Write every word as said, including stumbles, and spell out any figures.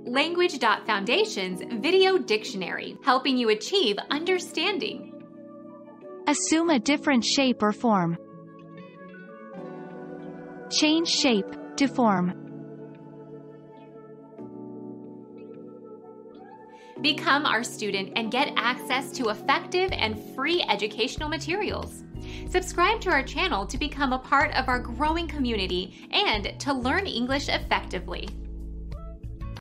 Language dot Foundation's Video Dictionary, helping you achieve understanding. Assume a different shape or form. Change shape, deform. Become our student and get access to effective and free educational materials. Subscribe to our channel to become a part of our growing community and to learn English effectively.